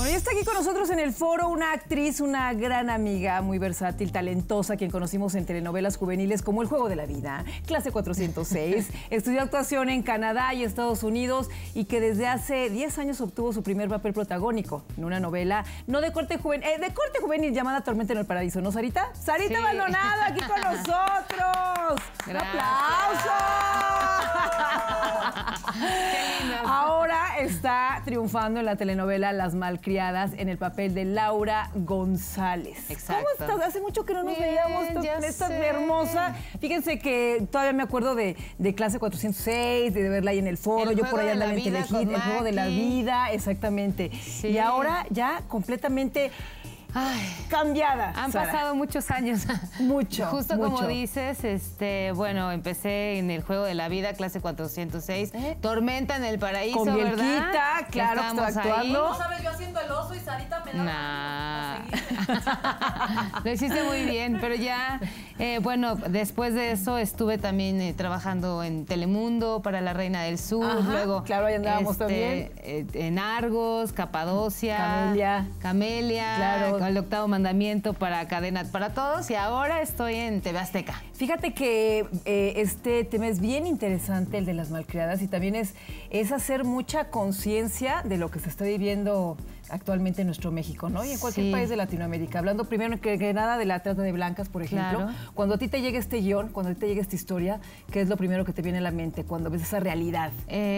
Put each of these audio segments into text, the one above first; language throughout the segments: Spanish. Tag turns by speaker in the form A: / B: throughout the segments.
A: Bueno, ya está aquí con nosotros en el foro una actriz, una gran amiga, muy versátil, talentosa, quien conocimos en telenovelas juveniles como El Juego de la Vida, Clase 406, estudió actuación en Canadá y Estados Unidos y que desde hace 10 años obtuvo su primer papel protagónico en una novela no de corte juvenil llamada Tormenta en el Paraíso, ¿no, Sarita? Sarita sí. Maldonado aquí con nosotros. ¡Un aplauso!
B: ¡Qué lindo!
A: Ahora está triunfando en la telenovela Las Malcriadas en el papel de Laura González.
B: Exacto.
A: ¿Cómo estás? Hace mucho que no nos veíamos. Estás hermosa. Fíjense que todavía me acuerdo de Clase 406, de verla ahí en el foro. Yo por allá andaba en Telehit, El Juego de la Vida, exactamente. Sí. Y ahora ya completamente... Ay, cambiada.
B: Han pasado muchos años.
A: Mucho.
B: Justo mucho. Como dices, bueno, empecé en El Juego de la Vida, Clase 406, Tormenta en el Paraíso,
A: con
B: ¿verdad?
A: Bielquita, claro, que estaba actuando.
C: No sabes, yo haciendo el oso y Sarita me daba
B: Lo hiciste muy bien, pero ya, bueno, después de eso estuve también trabajando en Telemundo para La Reina del Sur.
A: Ajá,
B: luego
A: claro, ahí andábamos también.
B: En Argos, Capadocia,
A: Camelia,
B: claro. El Octavo Mandamiento para Cadena para Todos, y ahora estoy en TV Azteca.
A: Fíjate que este tema es bien interesante, el de Las Malcriadas, y también es hacer mucha conciencia de lo que se está viviendo actualmente en nuestro México, ¿no? Y en cualquier país de Latinoamérica. Hablando primero que nada de la trata de blancas, por ejemplo. Claro. Cuando a ti te llega este guión, cuando a ti te llega esta historia, ¿qué es lo primero que te viene a la mente cuando ves esa realidad?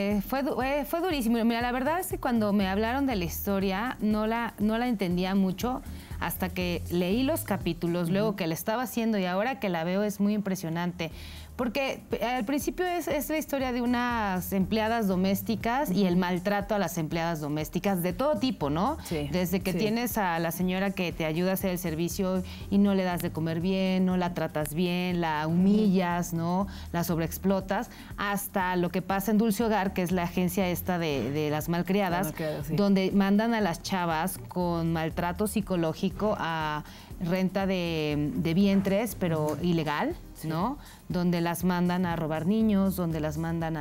B: Fue durísimo. Mira, la verdad es que cuando me hablaron de la historia no la entendía mucho hasta que leí los capítulos, luego que la estaba haciendo y ahora que la veo es muy impresionante. Porque al principio es la historia de unas empleadas domésticas y el maltrato a las empleadas domésticas de todo tipo, ¿no?
A: Sí,
B: desde que tienes a la señora que te ayuda a hacer el servicio y no le das de comer bien, no la tratas bien, la humillas, ¿no? La sobreexplotas, hasta lo que pasa en Dulce Hogar, que es la agencia esta de las malcriadas, donde mandan a las chavas con maltrato psicológico a renta de vientres, pero ilegal, ¿no? Donde las mandan a robar niños, donde las mandan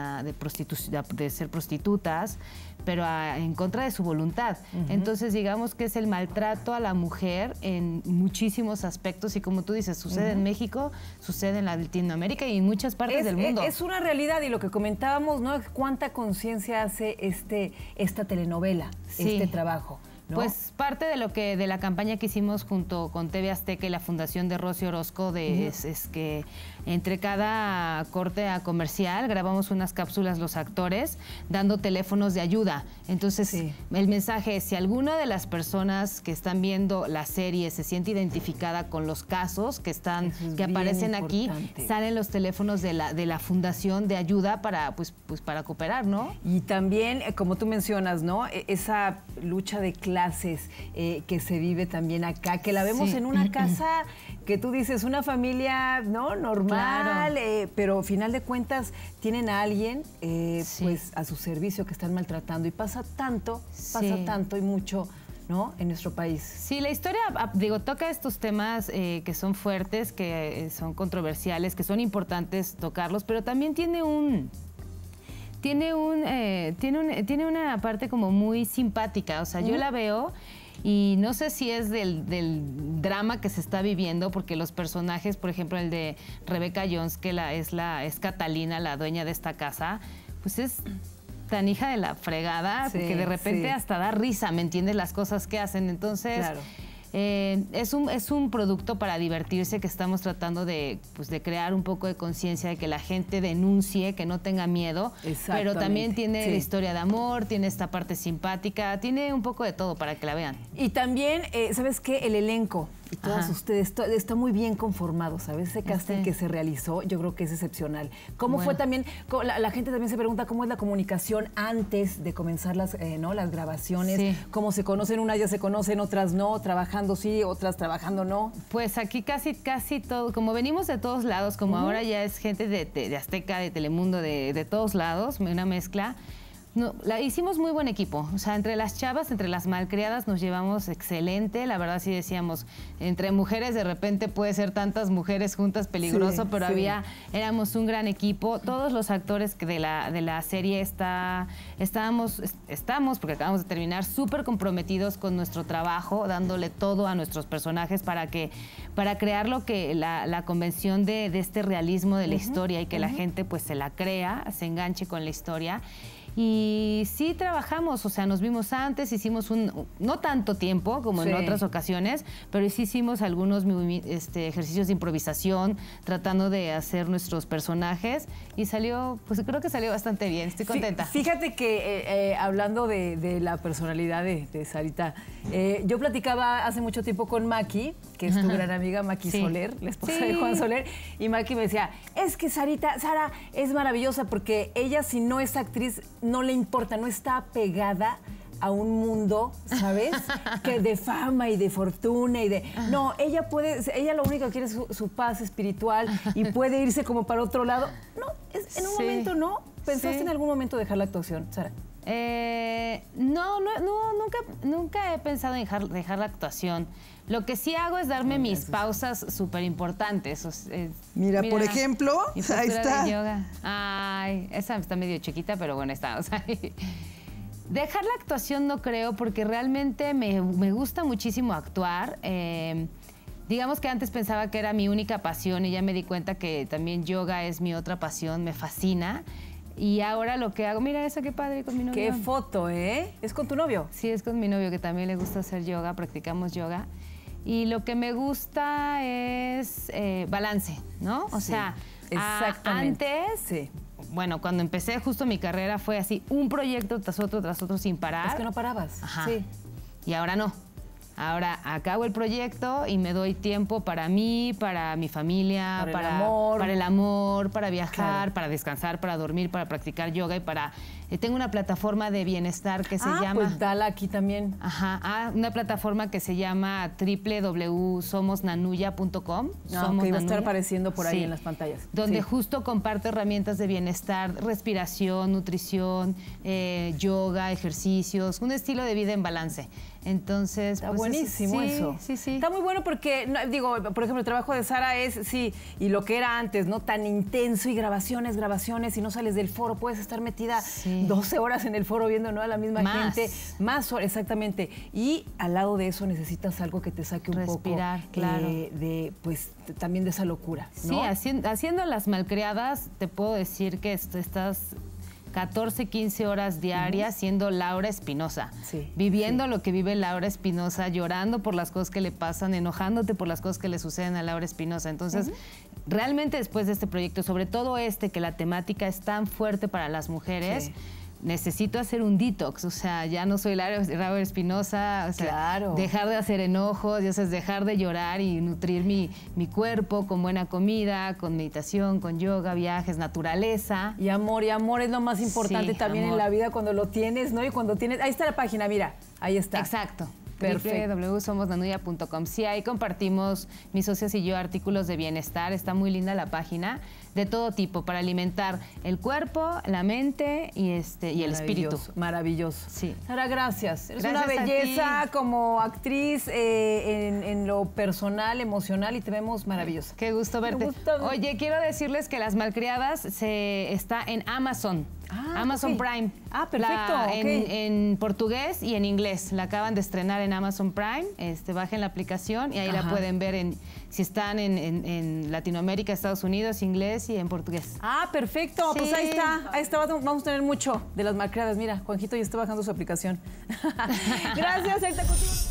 B: de ser prostitutas, pero en contra de su voluntad. Entonces, digamos que es el maltrato a la mujer en muchísimos aspectos y como tú dices, sucede en México, sucede en Latinoamérica y en muchas partes del mundo.
A: Es una realidad y lo que comentábamos, ¿no? ¿Cuánta conciencia hace esta telenovela, este trabajo? ¿No?
B: Pues parte de la campaña que hicimos junto con TV Azteca y la Fundación de Rosy Orozco es que entre cada corte a comercial grabamos unas cápsulas los actores dando teléfonos de ayuda. Entonces el mensaje es: si alguna de las personas que están viendo la serie se siente identificada con los casos que aparecen aquí, salen los teléfonos de la Fundación de ayuda para para cooperar, ¿no?
A: Y también, como tú mencionas, ¿no? Esa lucha de clases que se vive también acá, que la vemos en una casa que tú dices, una familia, ¿no? Normal, pero al final de cuentas tienen a alguien pues a su servicio que están maltratando y pasa tanto y mucho, ¿no? En nuestro país. Sí,
B: la historia, toca estos temas que son fuertes, que son controversiales, que son importantes tocarlos, pero también tiene una parte como muy simpática, o sea, yo la veo y no sé si es del drama que se está viviendo, porque los personajes, por ejemplo, el de Rebecca Jones, que es Catalina, la dueña de esta casa, pues es tan hija de la fregada, que de repente hasta da risa, ¿me entiendes? Las cosas que hacen, entonces... Claro. Es un producto para divertirse que estamos tratando de crear un poco de conciencia, de que la gente denuncie, que no tenga miedo, pero también tiene la historia de amor, tiene esta parte simpática, tiene un poco de todo para que la vean.
A: Y también, ¿sabes qué? El elenco y todas ustedes está muy bien conformado, ¿sabes? Ese casting que se realizó, yo creo que es excepcional. ¿Cómo fue también? La gente también se pregunta cómo es la comunicación antes de comenzar las grabaciones, cómo se conocen, unas ya se conocen, otras no, trabajando sí, otras trabajando no.
B: Pues aquí casi todo, como venimos de todos lados, como ahora ya es gente de Azteca, de Telemundo, de todos lados, una mezcla. No, hicimos muy buen equipo. O sea, entre las chavas, entre las malcriadas nos llevamos excelente. La verdad sí decíamos, entre mujeres de repente puede ser tantas mujeres juntas peligroso, pero éramos un gran equipo. Todos los actores que de la serie estamos, porque acabamos de terminar, súper comprometidos con nuestro trabajo, dándole todo a nuestros personajes para crear lo que la convención de este realismo de la historia y que la gente pues se la crea, se enganche con la historia. Y sí trabajamos, o sea, nos vimos antes, hicimos no tanto tiempo como en otras ocasiones, pero sí hicimos algunos ejercicios de improvisación, tratando de hacer nuestros personajes y salió, pues creo que salió bastante bien, estoy contenta.
A: Fíjate que hablando de la personalidad de Sarita, yo platicaba hace mucho tiempo con Maki, que es tu gran amiga, Maki Soler, la esposa de Juan Soler, y Maki me decía, es que Sara es maravillosa porque ella, si no es actriz, no le importa, no está pegada a un mundo, ¿sabes? Que de fama y de fortuna y de... No, ella lo único que quiere es su paz espiritual y puede irse como para otro lado. No, en un momento no. ¿Pensaste en algún momento dejar la actuación, Sara?
B: Nunca he pensado en dejar la actuación. Lo que sí hago es darme mis pausas súper importantes.
D: Mira, por ejemplo, ahí está.
B: De yoga. Ay, esa está medio chiquita, pero bueno, está. O sea, dejar la actuación no creo, porque realmente me gusta muchísimo actuar. Digamos que antes pensaba que era mi única pasión y ya me di cuenta que también yoga es mi otra pasión, me fascina. Y ahora lo que hago, mira esa qué padre con mi novio.
A: Qué foto, ¿eh? ¿Es con tu novio?
B: Sí, es con mi novio, que también le gusta hacer yoga, practicamos yoga. Y lo que me gusta es balance, ¿no? O sea,
A: exactamente.
B: Antes, bueno, cuando empecé justo mi carrera fue así, un proyecto tras otro sin parar.
A: Es que no parabas.
B: Ajá. Sí. Y ahora no. Ahora acabo el proyecto y me doy tiempo para mí, para mi familia, para el amor, para viajar, para descansar, para dormir, para practicar yoga y para... tengo una plataforma de bienestar que se llama...
A: pues dala aquí también.
B: Ajá, una plataforma que se llama www.somosnanuya.com.
A: Que va a estar apareciendo por ahí en las pantallas.
B: Donde justo comparto herramientas de bienestar, respiración, nutrición, yoga, ejercicios, un estilo de vida en balance. Entonces,
A: está buenísimo eso.
B: Sí.
A: Está muy bueno porque, digo, por ejemplo, el trabajo de Sara es, y lo que era antes, ¿no? Tan intenso y grabaciones, y no sales del foro, puedes estar metida 12 horas en el foro viendo, ¿no?, a la misma gente. Más horas, exactamente. Y al lado de eso necesitas algo que te saque un poco
B: claro.
A: pues, también de esa locura, ¿no?
B: Sí, haciendo Las Malcriadas, te puedo decir que estás 14, 15 horas diarias siendo Laura Espinosa, viviendo lo que vive Laura Espinosa, llorando por las cosas que le pasan, enojándote por las cosas que le suceden a Laura Espinosa. Entonces, realmente después de este proyecto, sobre todo que la temática es tan fuerte para las mujeres, necesito hacer un detox, o sea, ya no soy Laura Espinosa, o sea, dejar de hacer enojos, dejar de llorar y nutrir mi cuerpo con buena comida, con meditación, con yoga, viajes, naturaleza.
A: Y amor es lo más importante también en la vida cuando lo tienes, ¿no? Y cuando tienes, ahí está la página, mira, ahí está.
B: Exacto. www.somosnanuya.com. Sí, ahí compartimos, mis socios y yo, artículos de bienestar. Está muy linda la página, de todo tipo, para alimentar el cuerpo, la mente y el espíritu.
A: Maravilloso.
B: Sí.
A: Sara, gracias. Eres
B: Gracias
A: una belleza como actriz en lo personal, emocional, y te vemos maravillosa.
B: Qué gusto verte. Oye, quiero decirles que Las Malcriadas está en Amazon. Amazon Prime.
A: Perfecto.
B: En portugués y en inglés. La acaban de estrenar en Amazon Prime. Bajen la aplicación y ahí la pueden ver si están en Latinoamérica, Estados Unidos, inglés y en portugués.
A: Perfecto. Pues ahí está. Vamos a tener mucho de Las Malcriadas. Mira, Juanjito ya está bajando su aplicación. Gracias, ahí está contigo.